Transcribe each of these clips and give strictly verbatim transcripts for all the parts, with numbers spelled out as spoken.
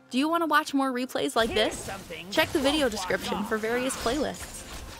Do you want to watch more replays like this? Check the video description for various playlists.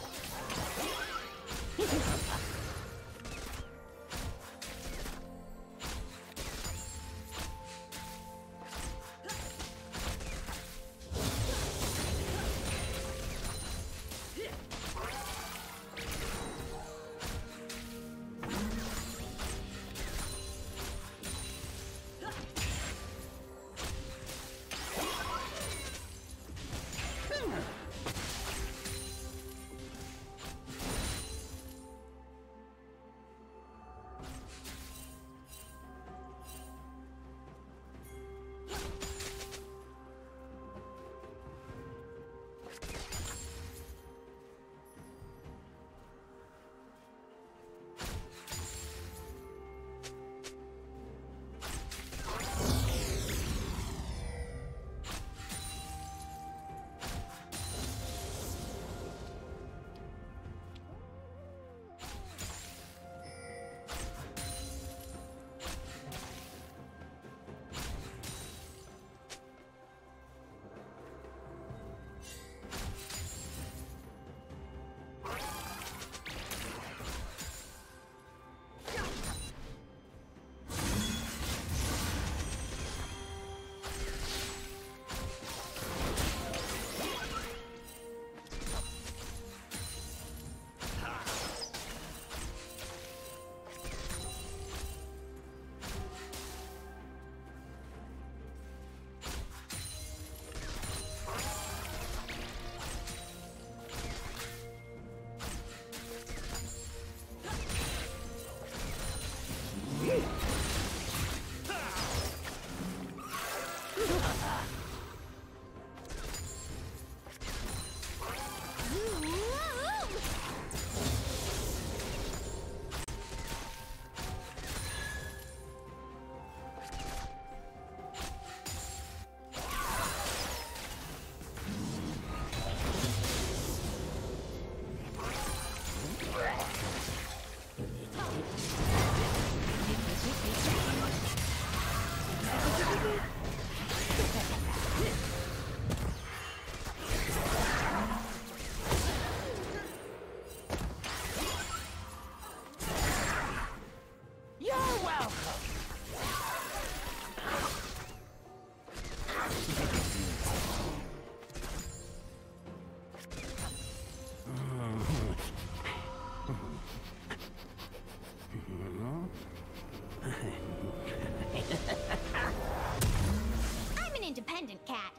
Independent cat.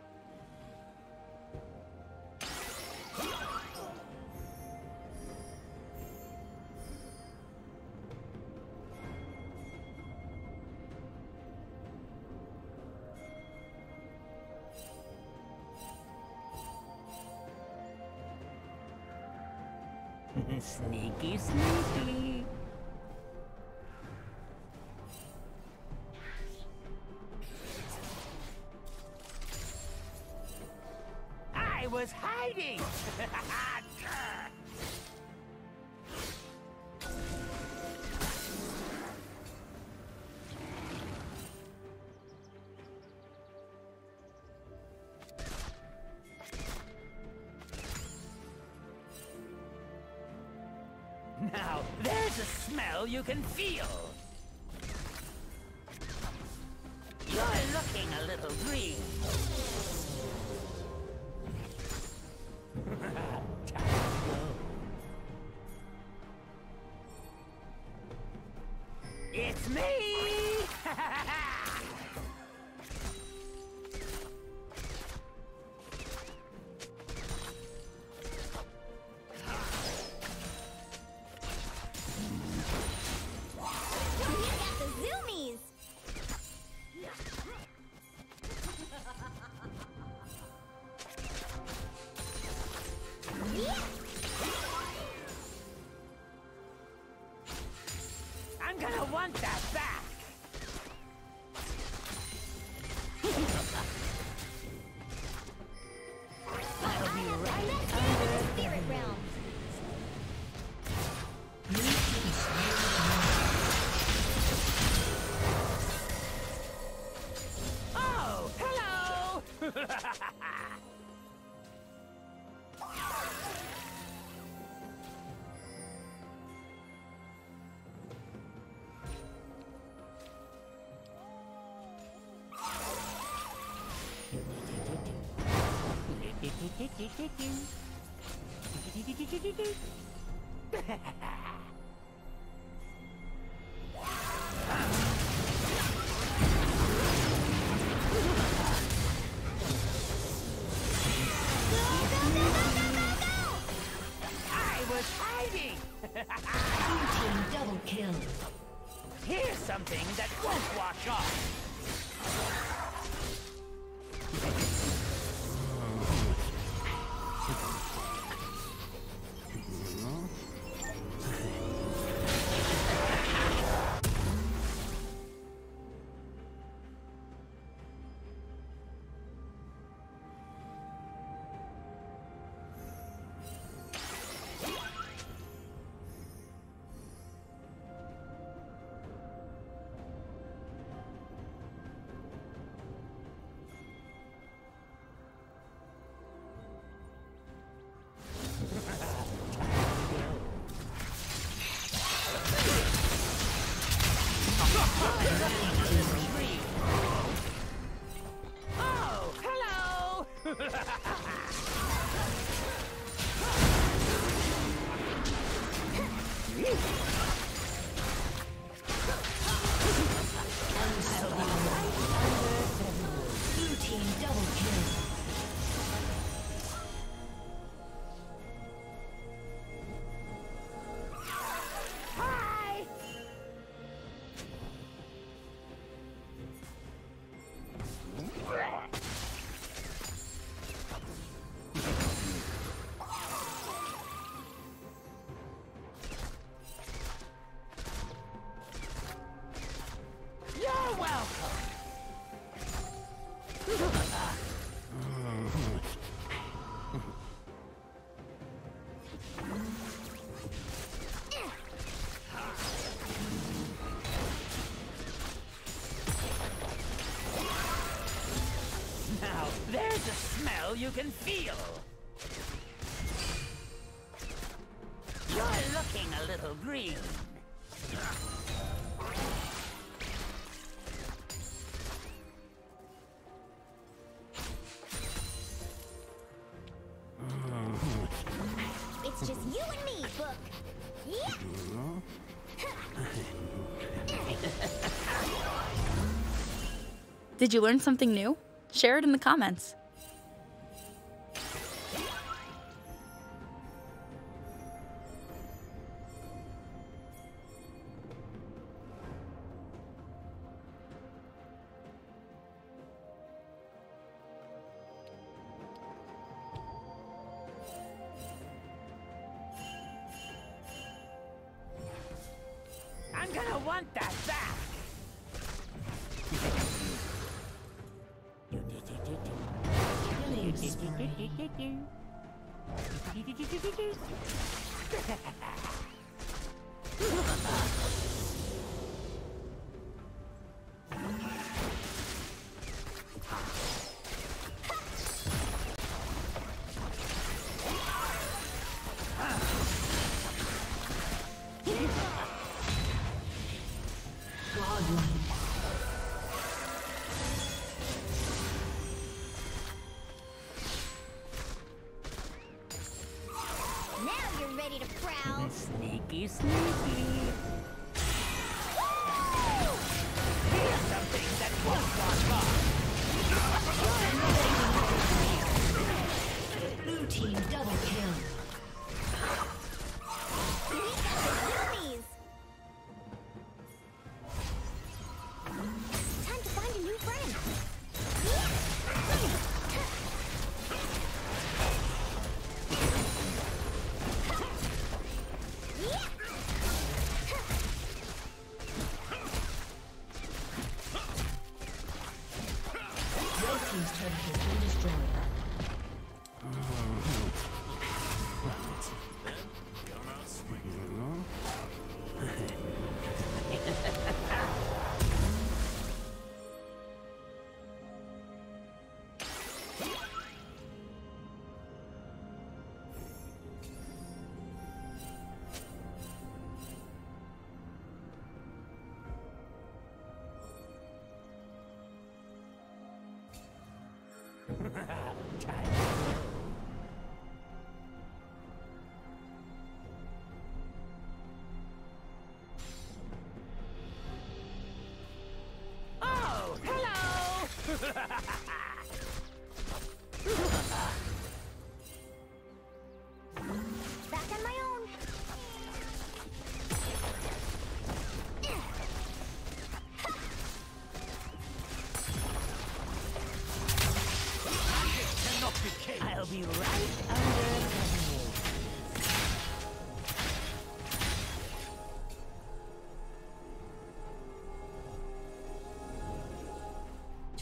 Sneaky, sneaky. I was hiding. Now, there's a smell you can feel. You're looking a little green. Time to go. It's me! I'm gonna want that back! I'll be right under the spirit realm. Oh, hello! Double kill. Here's something that won't wash off. Oh, hello! Blue team double kill. Hi! You're welcome. Now, there's a smell you can feel. You're looking a little green. It's just you and me, Book. Yeah. Did you learn something new? Share it in the comments. I'm gonna want that back. Killing spree. Now you're ready to prowl. Sneaky, sneaky. Here's something that won't wash off. Blue team double kill. We got the Yuumis. Time to find a new friend. Red team's turret has been destroyed.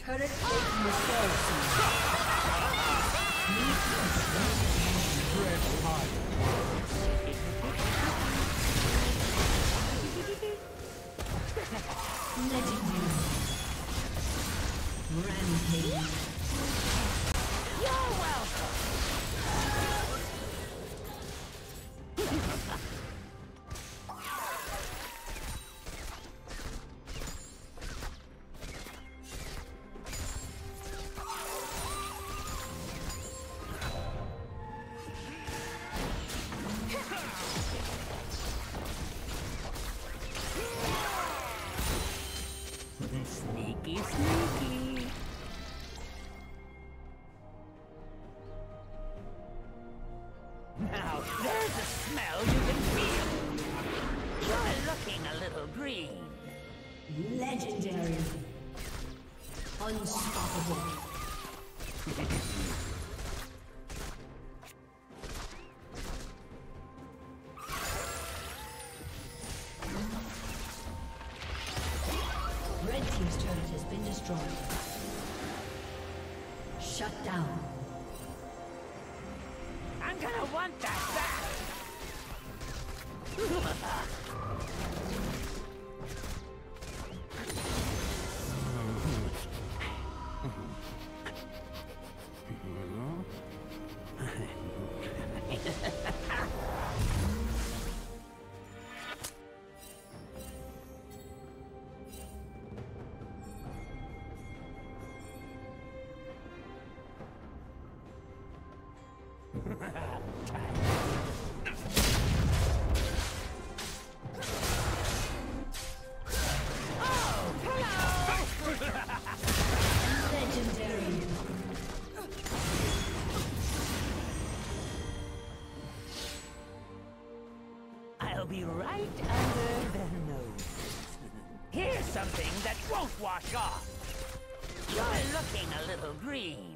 Turret plate will fall soon. Red hot. Legendary. Rampage. You're welcome. Sneaky, sneaky. Now, there's a smell you can feel. You're looking a little green. Legendary. Unstoppable. Red team's turret has been destroyed. Shut down. I'm gonna want that back. Legendary. I'll be right under the nose. Here's something that won't wash off. You're looking a little green.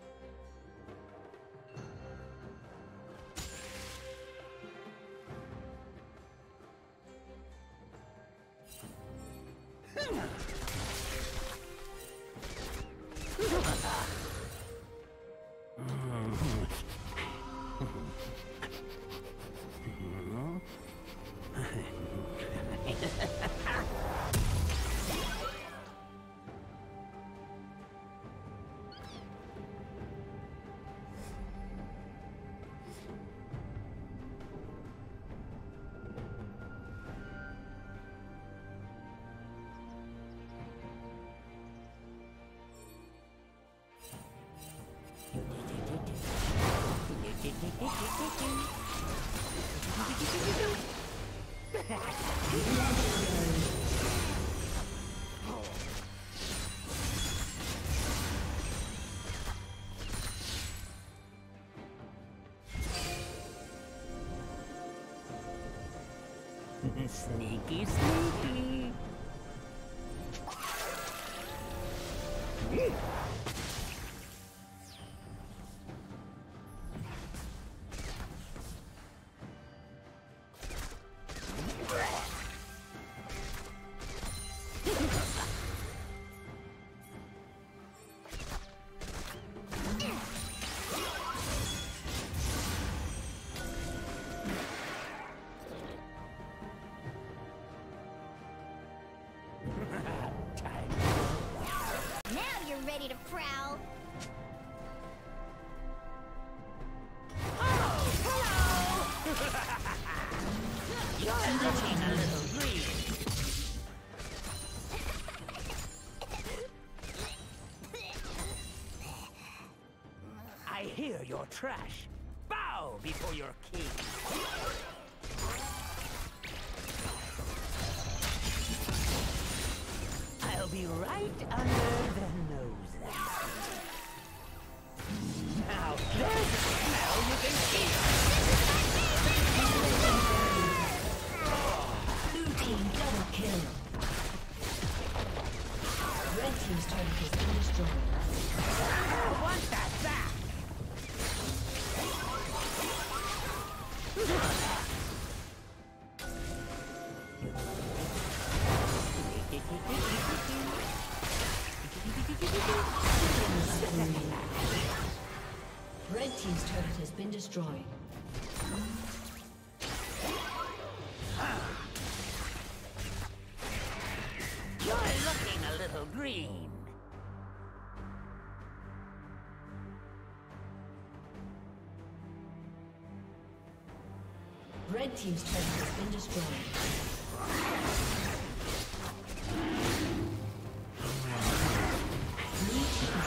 Sneaky, sneaky. Now you're ready to prowl. You're looking a little green. I hear your trash. Bow before your king. I'll be right under the nose there. Now, there's a smell you can feel. Blue team double kill. Red team's turret has been destroyed. I want that back. Red team's turret has been destroyed. You're looking a little green. Red team's turret has been destroyed. Blue team's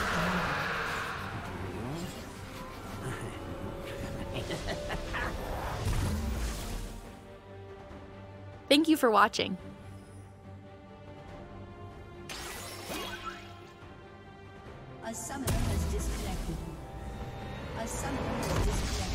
Thank you for watching. A summoner has disconnected. A summoner has disconnected.